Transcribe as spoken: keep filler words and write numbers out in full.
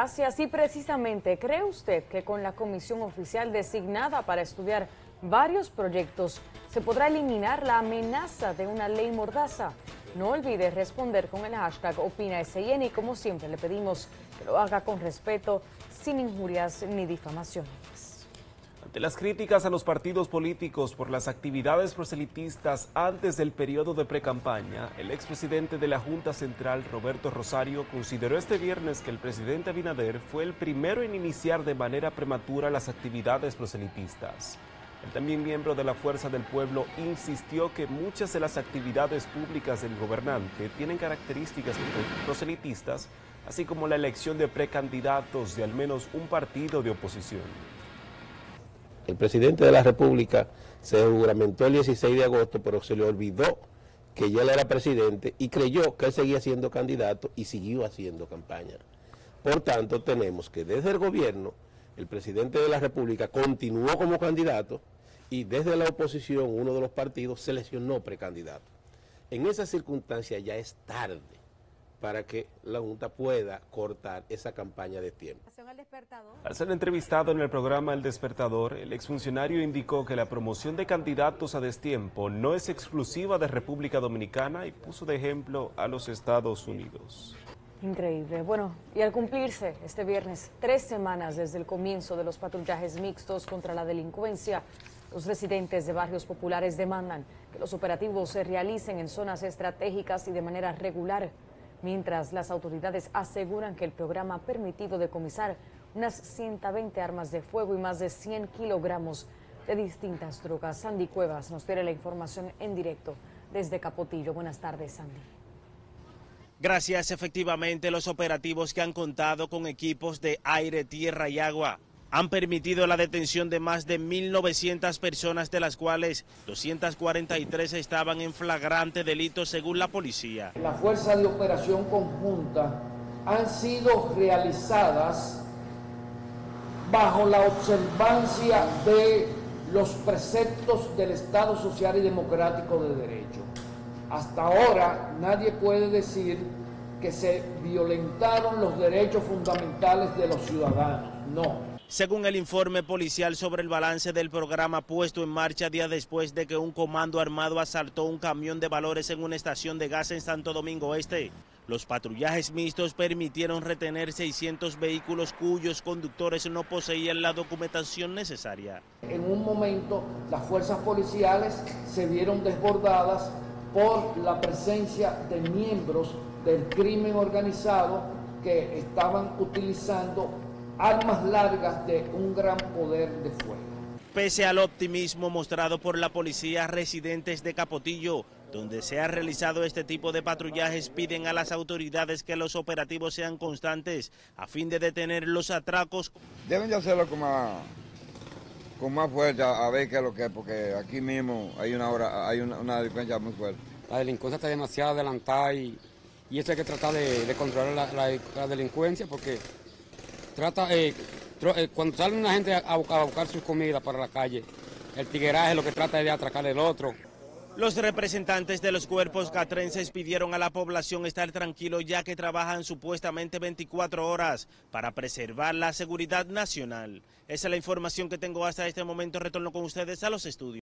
Gracias. Y precisamente, ¿cree usted que con la comisión oficial designada para estudiar varios proyectos se podrá eliminar la amenaza de una ley mordaza? No olvide responder con el hashtag OpinaSN y como siempre le pedimos que lo haga con respeto, sin injurias ni difamaciones. Ante las críticas a los partidos políticos por las actividades proselitistas antes del periodo de precampaña, el expresidente de la Junta Central, Roberto Rosario, consideró este viernes que el presidente Abinader fue el primero en iniciar de manera prematura las actividades proselitistas. El también miembro de la Fuerza del Pueblo insistió que muchas de las actividades públicas del gobernante tienen características proselitistas, así como la elección de precandidatos de al menos un partido de oposición. El presidente de la República se juramentó el dieciséis de agosto, pero se le olvidó que ya él era presidente y creyó que él seguía siendo candidato y siguió haciendo campaña. Por tanto, tenemos que desde el gobierno, el presidente de la República continuó como candidato y desde la oposición, uno de los partidos seleccionó precandidato. En esa circunstancia ya es tarde para que la Junta pueda cortar esa campaña de tiempo. Al ser entrevistado en el programa El Despertador, el exfuncionario indicó que la promoción de candidatos a destiempo no es exclusiva de República Dominicana y puso de ejemplo a los Estados Unidos. Increíble. Bueno, y al cumplirse este viernes tres semanas desde el comienzo de los patrullajes mixtos contra la delincuencia, los residentes de barrios populares demandan que los operativos se realicen en zonas estratégicas y de manera regular, mientras las autoridades aseguran que el programa ha permitido decomisar unas ciento veinte armas de fuego y más de cien kilogramos de distintas drogas. Sandy Cuevas nos tiene la información en directo desde Capotillo. Buenas tardes, Sandy. Gracias. Efectivamente, los operativos que han contado con equipos de aire, tierra y agua han permitido la detención de más de mil novecientas personas, de las cuales doscientas cuarenta y tres estaban en flagrante delito según la policía. Las fuerzas de operación conjunta han sido realizadas bajo la observancia de los preceptos del Estado Social y Democrático de Derecho. Hasta ahora nadie puede decir que se violentaron los derechos fundamentales de los ciudadanos, no. Según el informe policial sobre el balance del programa puesto en marcha días después de que un comando armado asaltó un camión de valores en una estación de gas en Santo Domingo Este, los patrullajes mixtos permitieron retener seiscientos vehículos cuyos conductores no poseían la documentación necesaria. En un momento las fuerzas policiales se vieron desbordadas por la presencia de miembros del crimen organizado que estaban utilizando armas largas de un gran poder de fuego. Pese al optimismo mostrado por la policía, residentes de Capotillo, donde se ha realizado este tipo de patrullajes, piden a las autoridades que los operativos sean constantes a fin de detener los atracos. Deben de hacerlo con más, con más fuerza, a ver qué es lo que es, porque aquí mismo hay una hora, hay una, una delincuencia muy fuerte. La delincuencia está demasiado adelantada y, y eso hay que tratar de, de controlar la, la, la delincuencia, porque trata, eh, tro, eh, cuando sale una gente a, a buscar sus comidas para la calle, el tigueraje lo que trata es de atracar el otro. Los representantes de los cuerpos catrenses pidieron a la población estar tranquilo, ya que trabajan supuestamente veinticuatro horas para preservar la seguridad nacional. Esa es la información que tengo hasta este momento. Retorno con ustedes a los estudios.